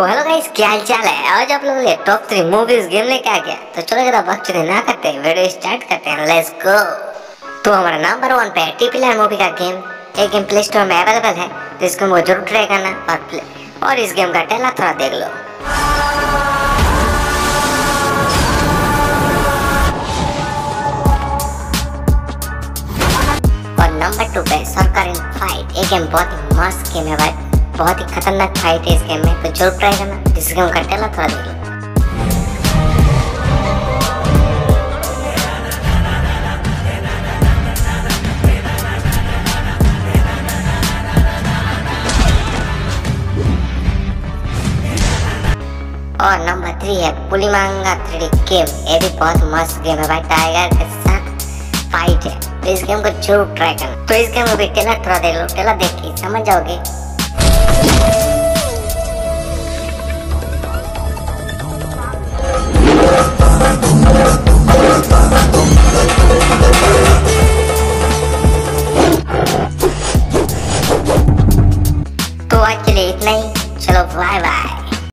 तो hello guys, क्या हाल चाल है। आज आप लोगों ने टॉप 3 मूवीज गेम लेके आ गया। तो चलो जरा बकचोदी ना करते वीडियो स्टार्ट करते हैं। Let's go. तो हमारा नंबर 1 पे है टीपीएल मूवी का गेम। ये गेम प्ले स्टोर में अवेलेबल है, तो इसको मुझे जरूर ट्राई करना और इस गेम का ट्रेलर थोड़ा देख लो। और नंबर 2 पे सरकार इन फाइट। ये गेम बहुत ही मस्त गेम है भाई, बहुत ही खतरनाक फाइट है इस गेम में, तो जरूर ट्राई करना। इस गेम का ट्रेलर थोड़ा देख लो। और नंबर 3 है पुलिमांगा 3D गेम। ये भी बहुत मस्त गेम है भाई, टाइगर के साथ फाइट है, तो इस गेम को जरूर ट्राई करना। तो इस गेम में भी ट्रेलर थोड़ा देख लो, ट्रेलर देख के समझ जाओगे। तो आज के लिए इतना ही, चलो बाय बाय।